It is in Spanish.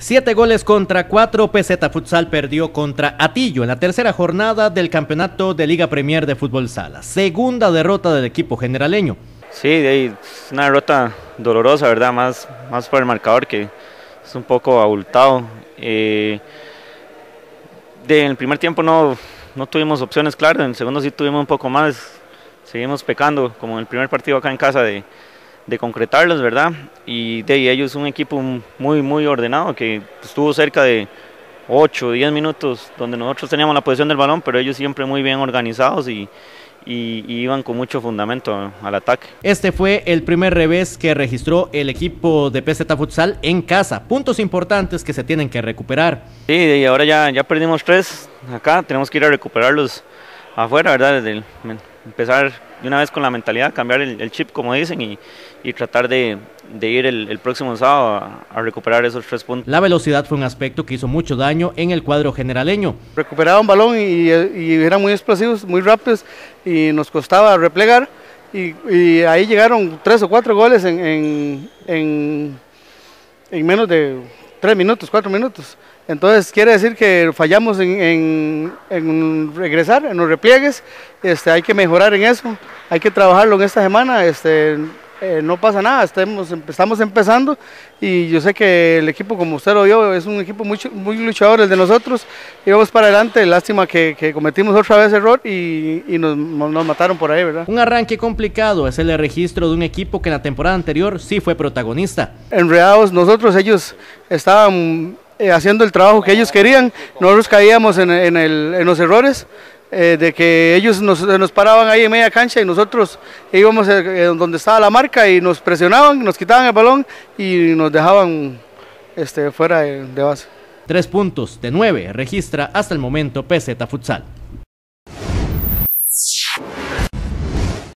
7 goles contra 4, PZ Futsal perdió contra Atillo en la tercera jornada del campeonato de Liga Premier de Fútbol Sala. Segunda derrota del equipo generaleño. Sí, es una derrota dolorosa, ¿verdad? Más por el marcador, que es un poco abultado. En el primer tiempo no tuvimos opciones claras, en el segundo sí tuvimos un poco más. Seguimos pecando, como en el primer partido acá en casa, de concretarlos, ¿verdad? Y ellos un equipo muy ordenado, que estuvo cerca de 8 o 10 minutos donde nosotros teníamos la posesión del balón, pero ellos siempre muy bien organizados y iban con mucho fundamento al ataque. Este fue el primer revés que registró el equipo de PZ Futsal en casa. Puntos importantes que se tienen que recuperar. Sí, y ahora ya perdimos 3 acá, tenemos que ir a recuperarlos afuera, ¿verdad? Empezar de una vez con la mentalidad, cambiar el chip, como dicen, y tratar de ir el próximo sábado a recuperar esos 3 puntos. La velocidad fue un aspecto que hizo mucho daño en el cuadro generaleño. Recuperaban balón y eran muy explosivos, muy rápidos, y nos costaba replegar, y ahí llegaron 3 o 4 goles en menos de 3 minutos, 4 minutos. Entonces quiere decir que fallamos en regresar, en los repliegues. Hay que mejorar en eso, hay que trabajarlo en esta semana. No pasa nada, estamos empezando, y yo sé que el equipo, como usted lo vio, es un equipo muy luchador el de nosotros, y vamos para adelante. Lástima que cometimos otra vez error y nos mataron por ahí, ¿verdad? Un arranque complicado es el registro de un equipo que en la temporada anterior sí fue protagonista. Enredados nosotros, ellos estaban haciendo el trabajo que ellos querían, nosotros caíamos en los errores. De que ellos nos paraban ahí en media cancha y nosotros íbamos donde estaba la marca y nos presionaban, nos quitaban el balón y nos dejaban fuera de base. 3 puntos de 9 registra hasta el momento PZ Futsal.